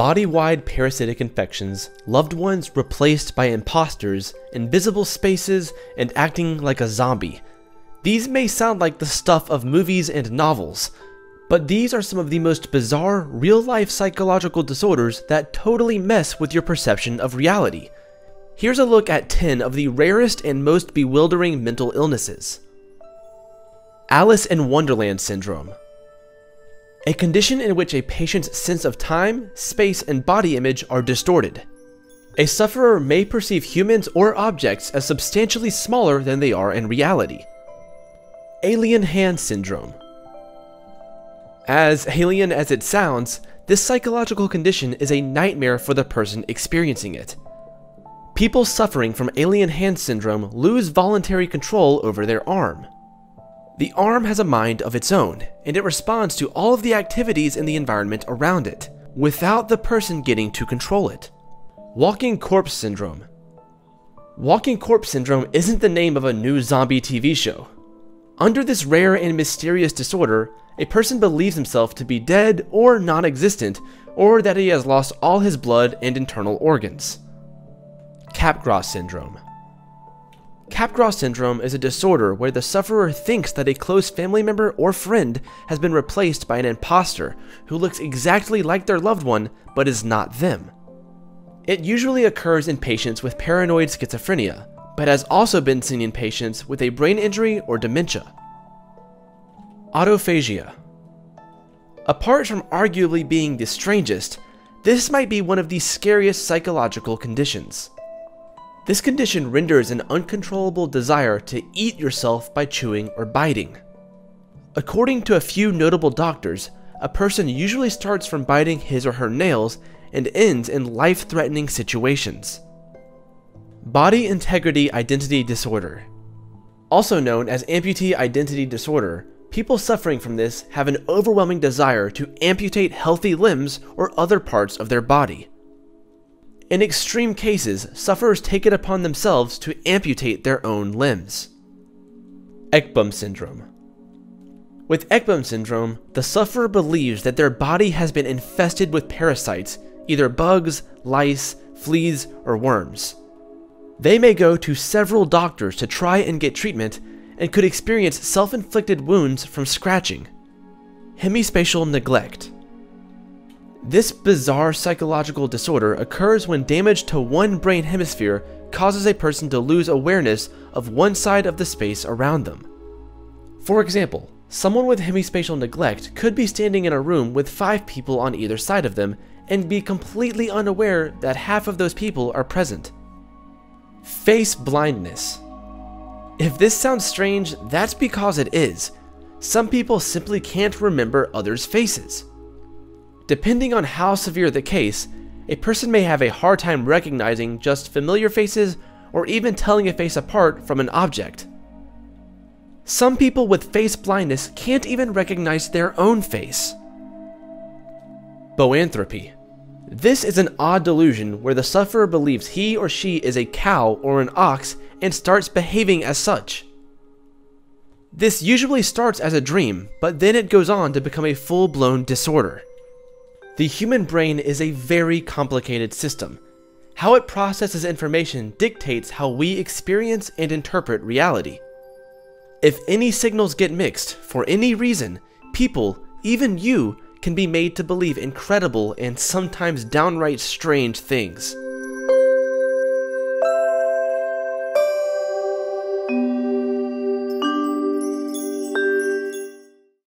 body-wide parasitic infections, loved ones replaced by imposters, invisible spaces, and acting like a zombie. These may sound like the stuff of movies and novels, but these are some of the most bizarre, real-life psychological disorders that totally mess with your perception of reality. Here's a look at 10 of the rarest and most bewildering mental illnesses. Alice in Wonderland Syndrome. A condition in which a patient's sense of time, space, and body image are distorted. A sufferer may perceive humans or objects as substantially smaller than they are in reality. Alien Hand Syndrome. As alien as it sounds, this psychological condition is a nightmare for the person experiencing it. People suffering from alien hand syndrome lose voluntary control over their arm. The arm has a mind of its own, and it responds to all of the activities in the environment around it, without the person getting to control it. Walking Corpse Syndrome. Walking Corpse Syndrome isn't the name of a new zombie TV show. Under this rare and mysterious disorder, a person believes himself to be dead or non-existent, or that he has lost all his blood and internal organs. Capgras Syndrome. Capgras Syndrome is a disorder where the sufferer thinks that a close family member or friend has been replaced by an imposter who looks exactly like their loved one but is not them. It usually occurs in patients with paranoid schizophrenia, but has also been seen in patients with a brain injury or dementia. Autophagia. Apart from arguably being the strangest, this might be one of the scariest psychological conditions. This condition renders an uncontrollable desire to eat yourself by chewing or biting. According to a few notable doctors, a person usually starts from biting his or her nails and ends in life-threatening situations. Body Integrity Identity Disorder. Also known as Amputee Identity Disorder, people suffering from this have an overwhelming desire to amputate healthy limbs or other parts of their body. In extreme cases, sufferers take it upon themselves to amputate their own limbs. Ekbom Syndrome. With Ekbom Syndrome, the sufferer believes that their body has been infested with parasites, either bugs, lice, fleas, or worms. They may go to several doctors to try and get treatment, and could experience self-inflicted wounds from scratching. Hemispatial neglect. This bizarre psychological disorder occurs when damage to one brain hemisphere causes a person to lose awareness of one side of the space around them. For example, someone with hemispatial neglect could be standing in a room with 5 people on either side of them and be completely unaware that half of those people are present. Face blindness. If this sounds strange, that's because it is. Some people simply can't remember others' faces. Depending on how severe the case, a person may have a hard time recognizing just familiar faces or even telling a face apart from an object. Some people with face blindness can't even recognize their own face. Boanthropy. This is an odd delusion where the sufferer believes he or she is a cow or an ox and starts behaving as such. This usually starts as a dream, but then it goes on to become a full-blown disorder. The human brain is a very complicated system. How it processes information dictates how we experience and interpret reality. If any signals get mixed, for any reason, people, even you, can be made to believe incredible and sometimes downright strange things.